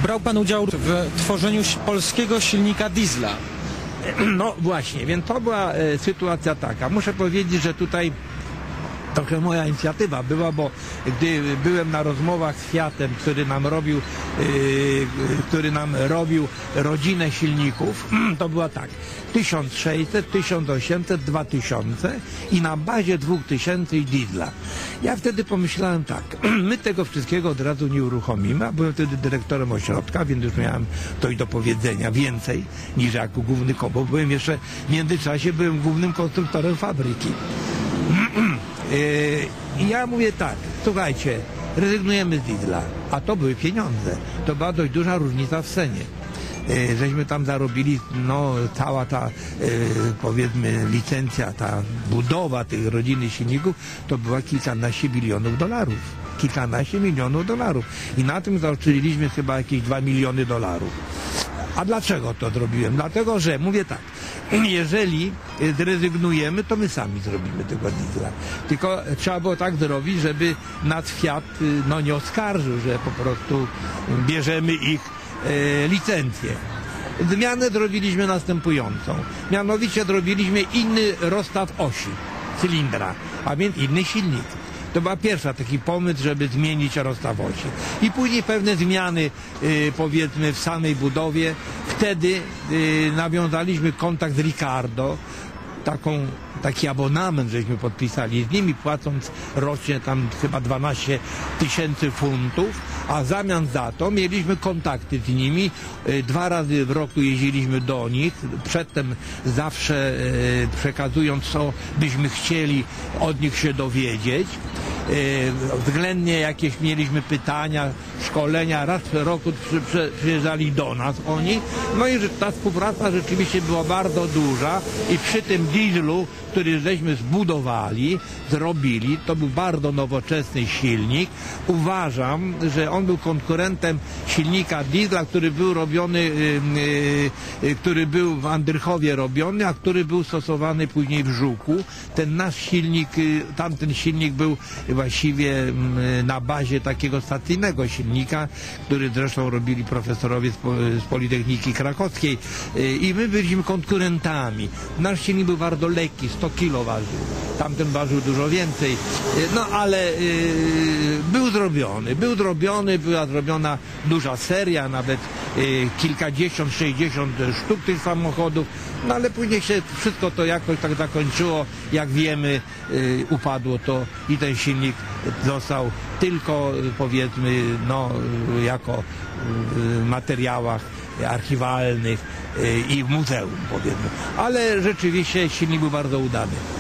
brał pan udział w tworzeniu polskiego silnika diesla. No właśnie, więc to była sytuacja taka. Muszę powiedzieć, że tutaj trochę moja inicjatywa była, bo gdy byłem na rozmowach z Fiatem, który nam robił rodzinę silników, to była tak, 1600, 1800, 2000 i na bazie 2000 i diesla. Ja wtedy pomyślałem tak, my tego wszystkiego od razu nie uruchomimy, a byłem wtedy dyrektorem ośrodka, więc już miałem coś do powiedzenia więcej niż jako główny bo byłem jeszcze w międzyczasie byłem głównym konstruktorem fabryki. I ja mówię tak, słuchajcie, rezygnujemy z diesla, a to były pieniądze, to była dość duża różnica w cenie. Żeśmy tam zarobili, no cała ta powiedzmy licencja, ta budowa tych rodzinnych silników to była kilkanaście milionów dolarów. Kilkanaście milionów dolarów. I na tym zaoszczędziliśmy chyba jakieś 2 miliony dolarów. A dlaczego to zrobiłem? Dlatego, że mówię tak, jeżeli zrezygnujemy, to my sami zrobimy tego diesla. Tylko trzeba było tak zrobić, żeby nas Fiat no, nie oskarżył, że po prostu bierzemy ich licencję. Zmianę zrobiliśmy następującą. Mianowicie zrobiliśmy inny rozstaw osi cylindra, a więc inny silnik. To była pierwsza taki pomysł, żeby zmienić rozstaw osi. I później pewne zmiany powiedzmy w samej budowie. Wtedy nawiązaliśmy kontakt z Ricardo. Taki abonament żeśmy podpisali z nimi, płacąc rocznie tam chyba 12 000 funtów, a w zamian za to mieliśmy kontakty z nimi. 2 razy w roku jeździliśmy do nich, przedtem zawsze przekazując co byśmy chcieli od nich się dowiedzieć. Względnie jakieś mieliśmy pytania, szkolenia, raz w roku przyjeżdżali do nas oni. No i ta współpraca rzeczywiście była bardzo duża i przy tym dieslu, który żeśmy zbudowali, zrobili, to był bardzo nowoczesny silnik. Uważam, że on był konkurentem silnika diesla, który był robiony, który był w Andrychowie robiony, a który był stosowany później w Żuku. Ten nasz silnik, tamten silnik był właściwie na bazie takiego stacyjnego silnika, który zresztą robili profesorowie z Politechniki Krakowskiej i my byliśmy konkurentami. Nasz silnik był bardzo lekki, 100 kg ważył. Tamten ważył dużo więcej. No ale była zrobiona duża seria, nawet kilkadziesiąt, 60 sztuk tych samochodów, no ale później się wszystko to jakoś tak zakończyło, jak wiemy, upadło to i ten silnik został tylko powiedzmy no jako w materiałach archiwalnych i w muzeum powiedzmy, ale rzeczywiście silnik był bardzo udany.